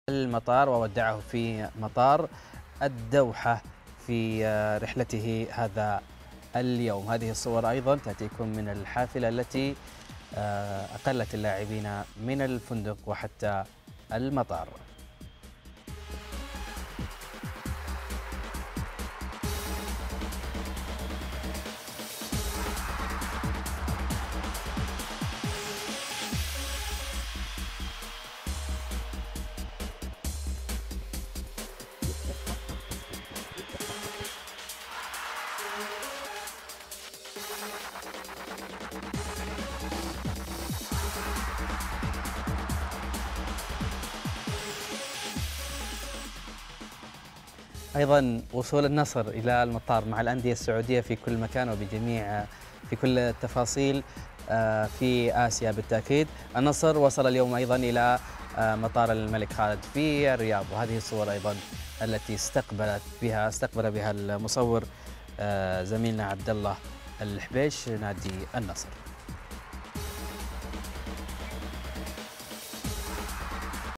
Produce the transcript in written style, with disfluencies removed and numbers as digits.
المطار وودعه في مطار الدوحة في رحلته هذا اليوم. هذه الصور أيضا تأتيكم من الحافلة التي أقلت اللاعبين من الفندق وحتى المطار. أيضا وصول النصر إلى المطار مع الأندية السعودية في كل مكان وبجميع في كل التفاصيل في آسيا بالتأكيد. النصر وصل اليوم أيضا إلى مطار الملك خالد في الرياض، وهذه الصور أيضا التي استقبل بها المصور زميلنا عبد الله الحبيش نادي النصر.